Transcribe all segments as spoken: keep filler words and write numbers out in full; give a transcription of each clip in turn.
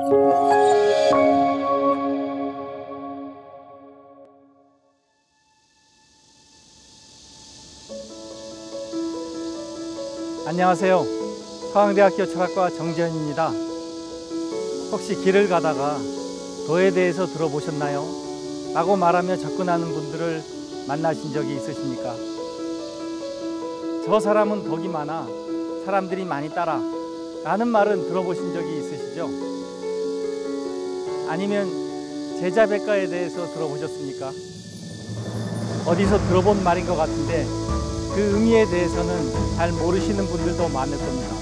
안녕하세요. 서강대학교 철학과 정재현입니다. 혹시 길을 가다가 도에 대해서 들어보셨나요? 라고 말하며 접근하는 분들을 만나신 적이 있으십니까? 저 사람은 덕이 많아 사람들이 많이 따라 라는 말은 들어보신 적이 있으시죠? 아니면 제자백가에 대해서 들어보셨습니까? 어디서 들어본 말인 것 같은데 그 의미에 대해서는 잘 모르시는 분들도 많을 겁니다.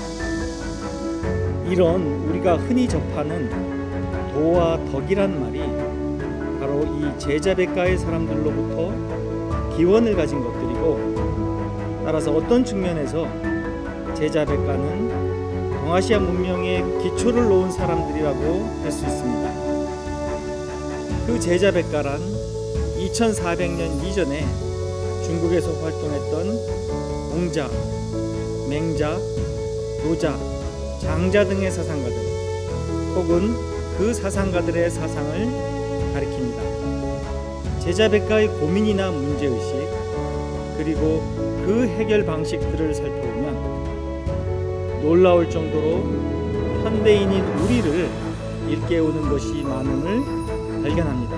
이런 우리가 흔히 접하는 도와 덕이란 말이 바로 이 제자백가의 사람들로부터 기원을 가진 것들이고, 따라서 어떤 측면에서 제자백가는 동아시아 문명의 기초를 놓은 사람들이라고 할 수 있습니다. 그 제자백가란 이천사백 년 이전에 중국에서 활동했던 공자, 맹자, 노자, 장자 등의 사상가들 혹은 그 사상가들의 사상을 가리킵니다. 제자백가의 고민이나 문제의식 그리고 그 해결 방식들을 살펴보면 놀라울 정도로 현대인인 우리를 일깨우는 것이 많음을 발견합니다.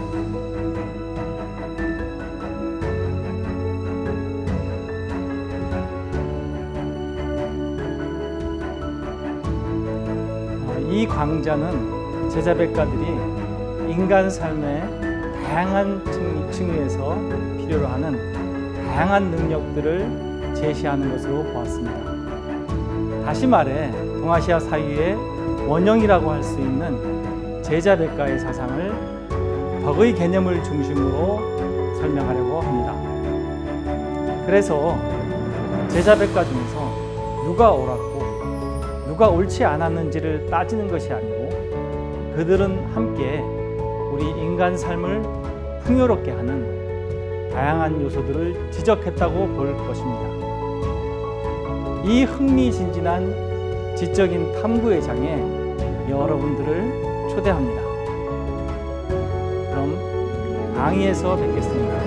이 강좌는 제자백가들이 인간 삶의 다양한 층위에서 필요로 하는 다양한 능력들을 제시하는 것으로 보았습니다. 다시 말해 동아시아 사유의 원형이라고 할 수 있는 제자백가의 사상을 덕의 개념을 중심으로 설명하려고 합니다. 그래서 제자백가 중에서 누가 옳았고 누가 옳지 않았는지를 따지는 것이 아니고 그들은 함께 우리 인간 삶을 풍요롭게 하는 다양한 요소들을 지적했다고 볼 것입니다. 이 흥미진진한 지적인 탐구의 장에 여러분들을 초대합니다. 그럼 강의에서 뵙겠습니다.